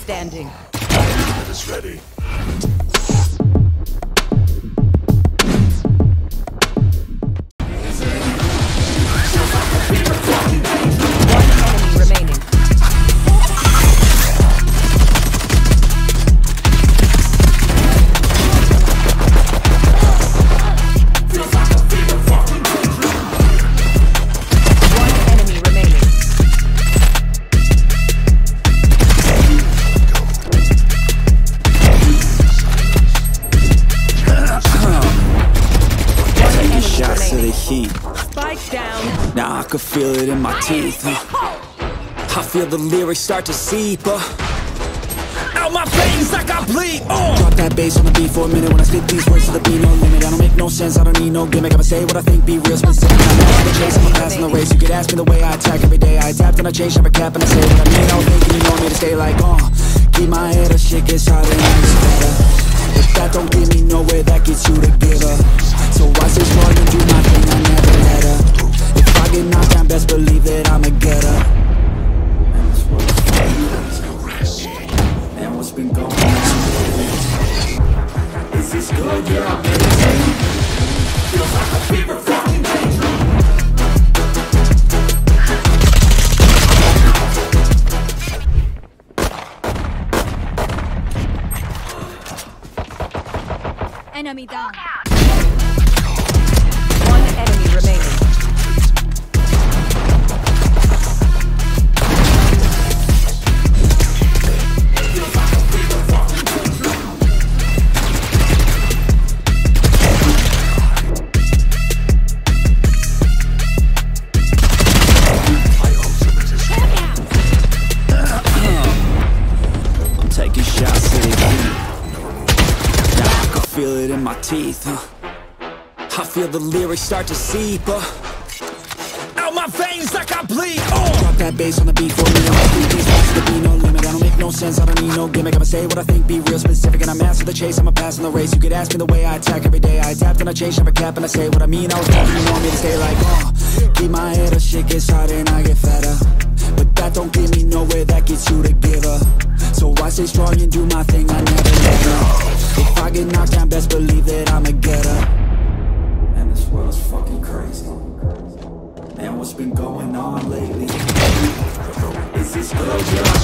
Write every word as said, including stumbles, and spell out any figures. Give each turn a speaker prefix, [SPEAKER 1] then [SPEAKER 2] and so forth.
[SPEAKER 1] standing.
[SPEAKER 2] It is ready.
[SPEAKER 3] Now I can feel it in my teeth, huh? I feel the lyrics start to seep, uh, out my veins like I bleed, uh. Drop that bass on the beat for a minute. When I spit these words to the beat, no limit. I don't make no sense, I don't need no gimmick. I'ma say what I think, be real specific. I'm not the chase, I'm passing the race. You could ask me the way I attack every day. I adapt and I change, never cap, and I say what I mean. I don't think you know me to stay like, uh keep my head up, shit gets harder and I get better. But that don't get me nowhere, that gets you to give up. So I stay strong and do my thing, I never let up. If I get knocked down, best believe that I'ma get up. And this world's fake. And what's been going on? Is this good? Yeah, I'm meditating. Feels like a fever fucking dream.
[SPEAKER 4] Enemy down.
[SPEAKER 1] One enemy remaining.
[SPEAKER 3] I'm taking shots to the heat. Now I can feel it in my teeth, huh? I feel the lyrics start to seep, uh, out my veins like I bleed, uh. Drop that bass on the beat for a minute. I think these words to the beat, no limit. I don't make no sense, I don't need no gimmick. I'ma say what I think, be real specific. And I master the chase, I'ma pass in the race. You could ask me the way I attack every day. I adapt and I change, never cap, and I say what I mean. I was born, you want me to stay like, uh keep my head up, shit gets harder and I get fatter. But that don't get me nowhere, that gets you to give up. So I stay strong and do my thing, I never let up. If I get knocked down, best believe that I'ma get up. And this world's fucking crazy. Man, what's been going on lately? Is this good? Yeah.